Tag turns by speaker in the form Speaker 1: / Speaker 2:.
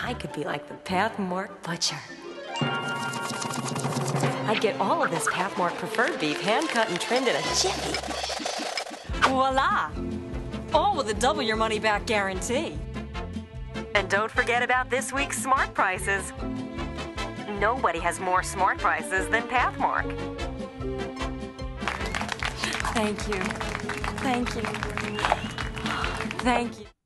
Speaker 1: I could be like the Pathmark Butcher. I'd get all of this Pathmark preferred beef hand-cut and trimmed in a jiffy. Voila! All with a double your money back guarantee. And don't forget about this week's smart prices. Nobody has more smart prices than Pathmark. Thank you. Thank you. Thank you.